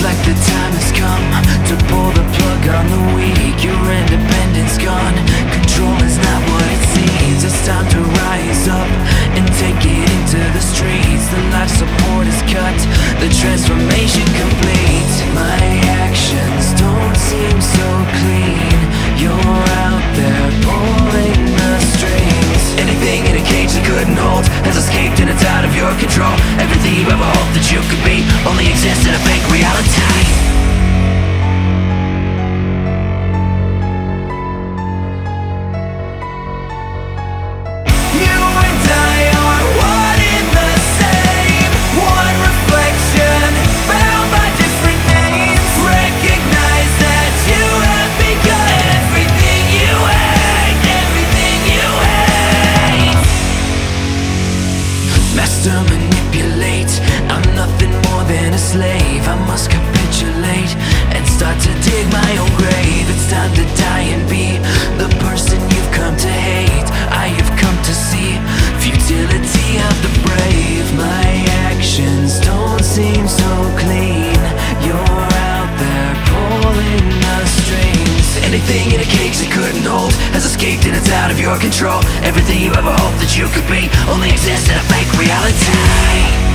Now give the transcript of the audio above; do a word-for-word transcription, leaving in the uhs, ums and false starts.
like the time has come to pull the plug on the weak. Your independence gone, control is not what it seems. It's time to rise up and take it into the streets. The life support is cut, the transformation complete. My actions don't seem so clean. You're out there pulling the strings. Anything in a cage that couldn't hold has escaped and it's out of your control. Everything you ever hoped that you could be only exists in a fake reality. Master manipulate, I'm nothing more than a slave. I must capitulate and start to dig my own grave. It's time to die and be the person you've come to hate. I have come to see futility of the brave. My actions don't seem so clean. You're out there pulling the strings. Anything in a cage that couldn't hold has escaped and it's out of your control. Everything you ever hoped that you could be only exists in a fake reality.